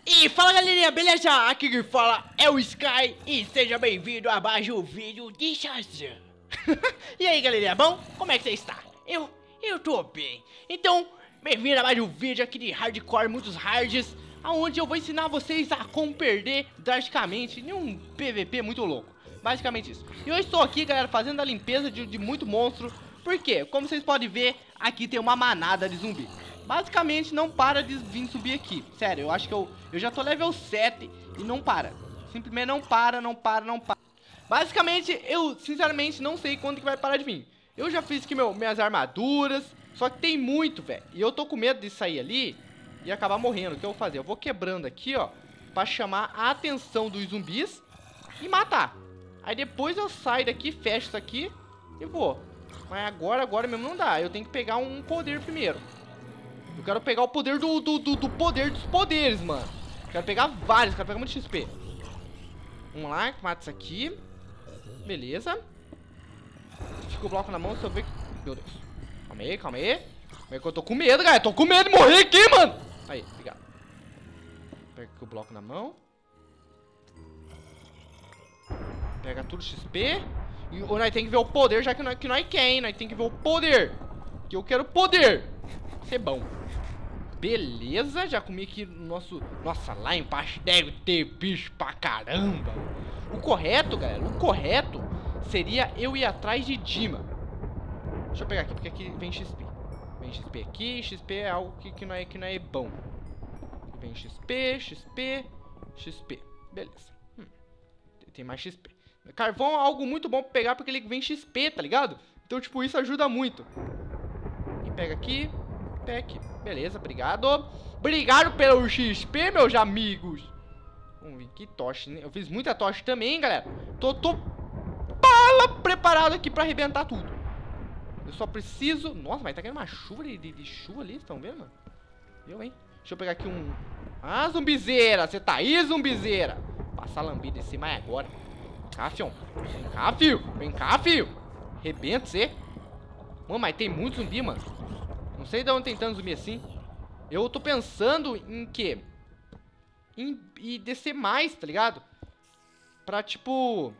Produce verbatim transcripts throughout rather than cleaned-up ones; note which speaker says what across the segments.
Speaker 1: E fala galerinha, beleza? Aqui quem fala é o Sky e seja bem-vindo a mais um vídeo de Shazam. E aí galerinha, bom? Como é que você está? Eu, eu tô bem. Então, bem-vindo a mais um vídeo aqui de Hardcore, muitos hards, onde eu vou ensinar vocês a como perder drasticamente em um P V P muito louco. Basicamente isso. E eu estou aqui, galera, fazendo a limpeza de, de muito monstro. Por quê? Como vocês podem ver, aqui tem uma manada de zumbi. Basicamente não para de vir subir aqui. Sério, eu acho que eu, eu já tô level sete e não para. Simplesmente não para, não para, não para. Basicamente, eu sinceramente não sei quando que vai parar de vir. Eu já fiz aqui meu, minhas armaduras, só que tem muito, velho. E eu tô com medo de sair ali e acabar morrendo. O que eu vou fazer? Eu vou quebrando aqui, ó, pra chamar a atenção dos zumbis e matar. Aí depois eu saio daqui, fecho isso aqui e vou. Mas agora, agora mesmo não dá. Eu tenho que pegar um poder primeiro. Eu quero pegar o poder do, do, do, do poder dos poderes, mano. Quero pegar vários, quero pegar muito X P. Vamos lá, mata isso aqui. Beleza. Fica o bloco na mão, se eu ver que... Meu Deus. Calma aí, calma aí. Calma aí que eu tô com medo, galera. Tô com medo de morrer aqui, mano. Aí, obrigado. Pega aqui o bloco na mão. Pega tudo X P. E nós tem que ver o poder, já que nós, que nós quer, hein? Nós tem que ver o poder. Que eu quero poder. Ser bom. Beleza, já comi aqui no nosso... Nossa, lá embaixo deve ter bicho pra caramba. O correto, galera, o correto seria eu ir atrás de Dima. Deixa eu pegar aqui, porque aqui vem X P. Vem X P aqui, X P é algo que, que, não, é, que não é bom. Vem X P, X P, X P. Beleza. Hum, tem mais X P. Carvão é algo muito bom pra pegar, porque ele vem X P, tá ligado? Então, tipo, isso ajuda muito. E pega aqui. Aqui. Beleza, obrigado. Obrigado pelo X P, meus amigos. Vamos ver que tocha, né? Eu fiz muita tocha também, galera. Tô, tô bala preparado aqui pra arrebentar tudo. Eu só preciso... Nossa, mas tá caindo uma chuva de, de, de chuva ali, estão vendo, mano? Eu, hein? Deixa eu pegar aqui um... Ah, zumbizeira, você tá aí, zumbizeira. Passar lambida em cima agora. Vem cá, fião. Vem cá, fio. Vem cá, fio. Arrebenta você. Mano, mas tem muito zumbi, mano. Não sei de onde tem tanto zumbi assim. Eu tô pensando em quê? Em, em descer mais, tá ligado? Pra, tipo...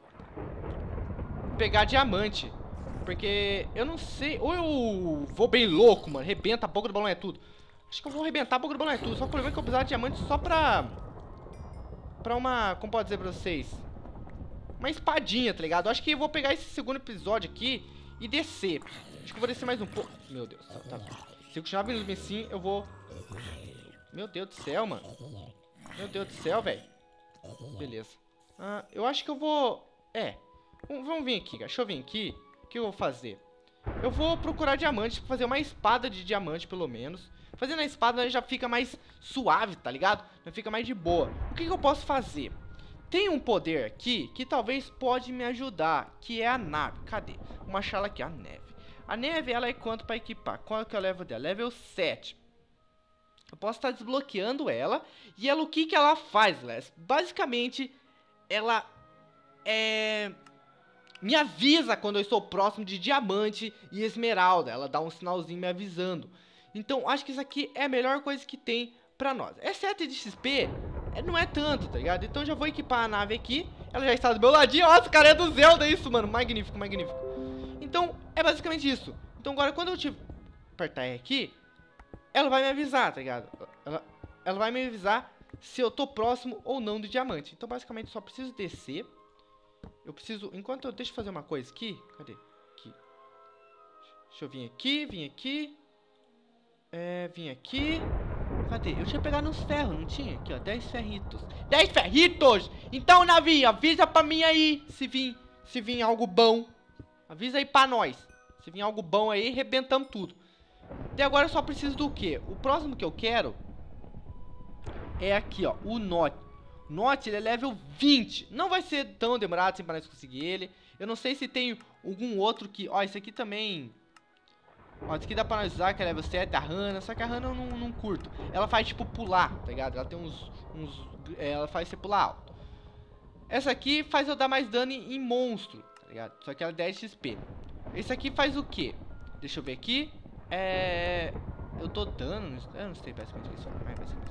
Speaker 1: pegar diamante. Porque eu não sei... Ou eu vou bem louco, mano. Rebenta a boca do balão é tudo. Acho que eu vou arrebentar a boca do balão é tudo. Só que o problema é que eu precisar de diamante só pra... Pra uma... Como pode dizer pra vocês? Uma espadinha, tá ligado? Eu acho que eu vou pegar esse segundo episódio aqui e descer. Acho que eu vou descer mais um pouco. Meu Deus, tá, tá. Se eu continuar vindo assim, eu vou... Meu Deus do céu, mano. Meu Deus do céu, velho. Beleza. Ah, eu acho que eu vou... É. Vamos vir aqui, cara. Deixa eu vir aqui. O que eu vou fazer? Eu vou procurar diamante, fazer uma espada de diamante, pelo menos. Fazendo a espada já fica mais suave, tá ligado? Já fica mais de boa. O que, que eu posso fazer? Tem um poder aqui que talvez pode me ajudar, que é a nave. Cadê? Vou achar ela aqui, a neve. A neve, ela é quanto para equipar? Qual que é o level dela? Level sete. Eu posso estar desbloqueando ela. E ela, o que que ela faz, Les? Basicamente, ela é... me avisa quando eu estou próximo de diamante e esmeralda. Ela dá um sinalzinho me avisando. Então, acho que isso aqui é a melhor coisa que tem pra nós. É sete de X P, não é tanto, tá ligado? Então, já vou equipar a nave aqui. Ela já está do meu ladinho. Nossa, cara, é do Zelda isso, mano. Magnífico, magnífico. Então, é basicamente isso. Então, agora, quando eu te apertar aqui, ela vai me avisar, tá ligado? Ela, ela vai me avisar se eu tô próximo ou não do diamante. Então, basicamente, só preciso descer. Eu preciso... Enquanto eu... Deixa eu fazer uma coisa aqui. Cadê? Aqui. Deixa eu vir aqui, vir aqui. É, vim aqui. Cadê? Eu tinha pegado nos ferros, não tinha? Aqui, ó, dez ferritos. dez ferritos! Então, navinha, avisa pra mim aí se vir, se vir algo bom. Avisa aí pra nós. Se vir algo bom aí, arrebentamos tudo. E agora eu só preciso do quê? O próximo que eu quero é aqui, ó, o Note. O Note, ele é level vinte. Não vai ser tão demorado assim pra nós conseguir ele. Eu não sei se tem algum outro que... Ó, esse aqui também... Ó, esse aqui dá pra nós usar, que é level sete, a Hana. Só que a Hana eu não, não curto. Ela faz, tipo, pular, tá ligado? Ela tem uns... uns ela faz você pular alto. Essa aqui faz eu dar mais dano em, em monstro, tá ligado? Só que ela é dez X P. Esse aqui faz o quê? Deixa eu ver aqui. É... Eu tô dando... Eu não sei basicamente o que isso é.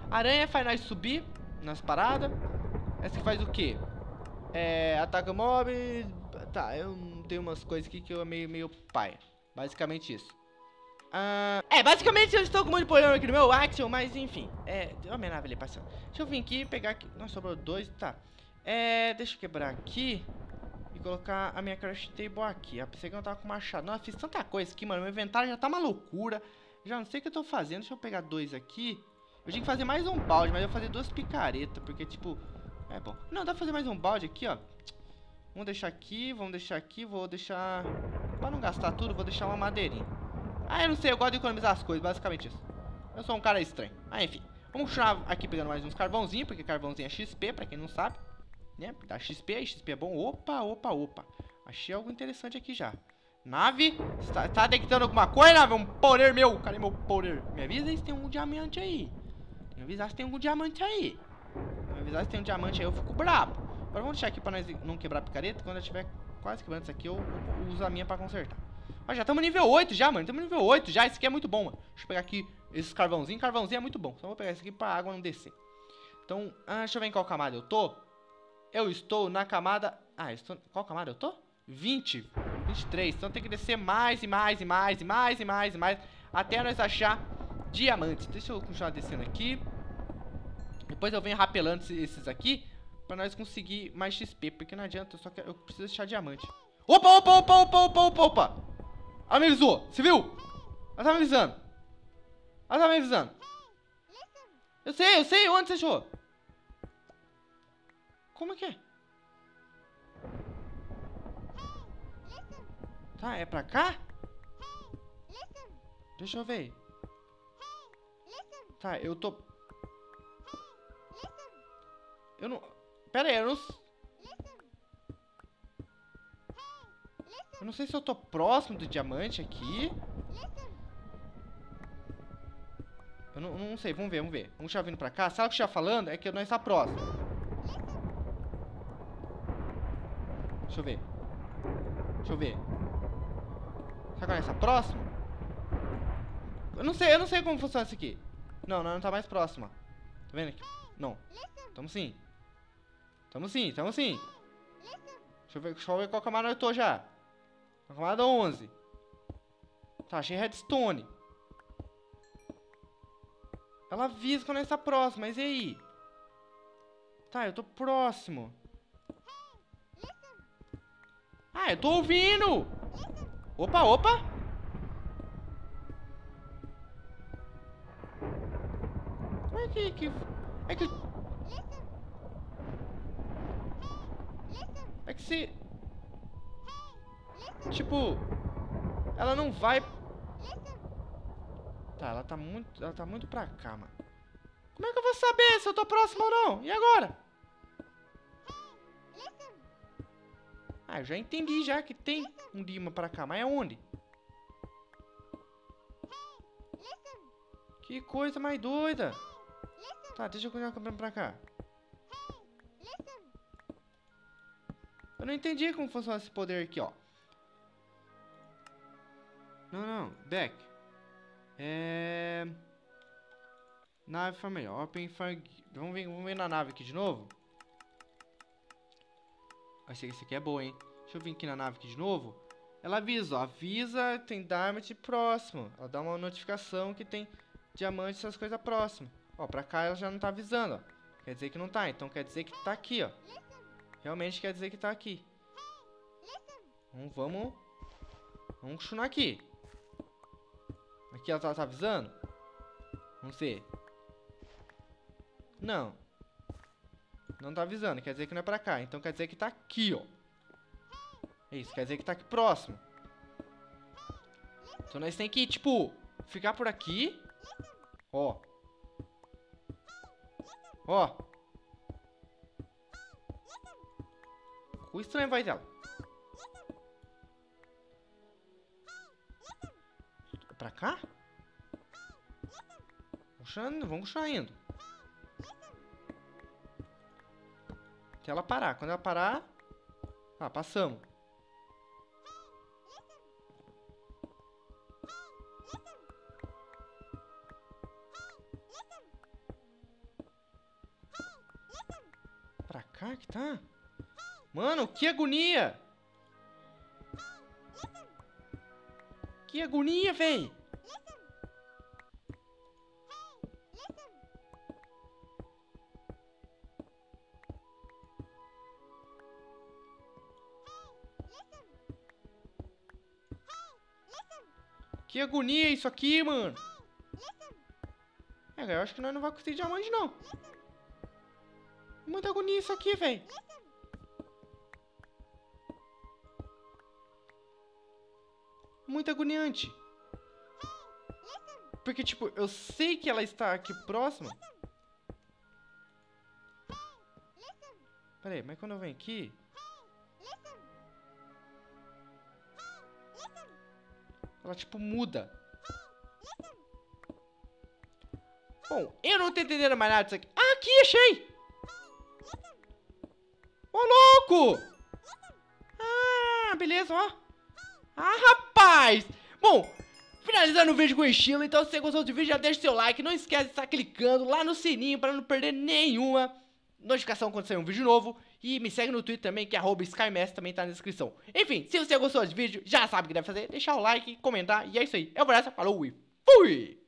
Speaker 1: Aranha faz nós subir nas paradas. Essa aqui faz o quê? É, ataca mob. Tá, eu tenho umas coisas aqui que eu meio, meio paia. Basicamente isso. Ah, é, basicamente eu estou com um monte de problema aqui no meu action, mas enfim. É, olha a minha nave ali passando. Deixa eu vir aqui e pegar aqui. Nossa, sobrou dois, tá. É, deixa eu quebrar aqui e colocar a minha crash table aqui. Eu pensei que eu não tava com machado. Nossa, fiz tanta coisa aqui, mano. Meu inventário já tá uma loucura. Já não sei o que eu tô fazendo. Deixa eu pegar dois aqui. Eu tinha que fazer mais um balde, mas eu vou fazer duas picaretas, porque tipo... É bom. Não, dá pra fazer mais um balde aqui, ó. Vamos deixar aqui, vamos deixar aqui. Vou deixar... Pra não gastar tudo, vou deixar uma madeirinha. Ah, eu não sei, eu gosto de economizar as coisas, basicamente isso. Eu sou um cara estranho. Ah, enfim. Vamos continuar aqui pegando mais uns carvãozinhos, porque carvãozinho é X P, pra quem não sabe. Né? Dá X P, X P é bom. Opa, opa, opa. Achei algo interessante aqui já. Nave, está, tá detectando alguma coisa, nave? Um poder meu. Cadê meu poder? Me avisa se tem um diamante aí. Me avisa se tem algum diamante aí. Me avisa se tem um diamante aí, eu fico brabo. Agora vamos deixar aqui pra nós não quebrar a picareta. Quando eu tiver quase quebrando isso aqui, eu, eu uso a minha pra consertar. Ó, já estamos nível oito já, mano. Estamos nível oito já. Isso aqui é muito bom, mano. Deixa eu pegar aqui esses carvãozinhos. Carvãozinho é muito bom. Só vou pegar isso aqui pra água não descer. Então, ah, deixa eu ver em qual camada eu tô. Eu estou na camada... Ah, eu estou... Qual camada eu tô? vinte. vinte e três. Então tem que descer mais e mais e mais e mais e mais e mais. Até nós achar diamantes. Deixa eu continuar descendo aqui. Depois eu venho rapelando esses aqui. Pra nós conseguir mais X P. Porque não adianta, eu só quero... Eu preciso achar diamante. Opa, opa, opa, opa, opa, opa, opa. Ela me avisou. Você viu? Ela tá me avisando. Ela tá me avisando. Eu sei, eu sei. Onde você achou? Como é que é? Tá, é pra cá? Deixa eu ver. Tá, eu tô... Eu não... Pera aí, eu não... Eu não sei se eu tô próximo do diamante aqui. Eu não, não sei, vamos ver, vamos ver. Vamos já vindo pra cá. Sabe o que já falando? É que nós está próximo. Deixa eu ver. Deixa eu ver. Será que nós está próximo? Eu não sei, eu não sei como funciona isso aqui. Não, nós não tá mais próximo. Tá vendo aqui? Não. Tamo sim. Tamo sim, tamo sim. Deixa eu ver, deixa eu ver qual camada eu tô já. Camada onze. Tá, achei redstone. Ela avisa quando está próximo, mas e aí? Tá, eu tô próximo. Ah, eu tô ouvindo! Opa, opa! Como é que... que... É que... É que se... Tipo... Ela não vai... Tá, ela tá muito... Ela tá muito pra cá, mano. Como é que eu vou saber se eu tô próximo ou não? E agora? Ah, eu já entendi já que tem um Dima pra cá, mas é onde? Que coisa mais doida. Tá, deixa eu continuar caminhando pra cá. Eu não entendi como funciona esse poder aqui, ó. Não, não, back. É... Nave familiar, open fire... Vamos ver, vamos ver na nave aqui de novo. Achei que esse aqui é boa, hein. Deixa eu vir aqui na nave aqui de novo. Ela avisa, ó. Avisa, tem diamante próximo. Ela dá uma notificação que tem diamante, essas coisas próximas. Ó, pra cá ela já não tá avisando, ó. Quer dizer que não tá, então quer dizer que tá aqui, ó. Realmente quer dizer que tá aqui. Então, vamos... Vamos continuar aqui. Aqui ela tá, tá avisando? Vamos ver. Não. Não tá avisando, quer dizer que não é pra cá. Então quer dizer que tá aqui, ó. É isso, quer dizer que tá aqui próximo. Então nós tem que, tipo, ficar por aqui. Ó. Ó. O estranho vai dela. É pra cá? Vamos continuar indo. Até ela parar. Quando ela parar... Ah, passamos. Pra cá que tá? Mano, que agonia! Que agonia, véi! Que agonia isso aqui, mano! É, eu acho que nós não vamos conseguir diamante, não. Muita agonia isso aqui, velho. Muito agoniante. Porque, tipo, eu sei que ela está aqui próxima. Pera aí, mas quando eu venho aqui... ela, tipo, muda. Bom, eu não tô entendendo mais nada disso aqui. Ah, aqui, achei! Ô, louco! Ah, beleza, ó. Ah, rapaz! Bom, finalizando o vídeo com estilo. Então, se você gostou do vídeo, já deixa seu like. Não esquece de estar clicando lá no sininho para não perder nenhuma notificação quando sair um vídeo novo. E me segue no Twitter também, que é arroba SkyMess, também tá na descrição. Enfim, se você gostou desse vídeo, já sabe o que deve fazer. Deixar o like, comentar. E é isso aí. Eu vou nessa, falou e fui!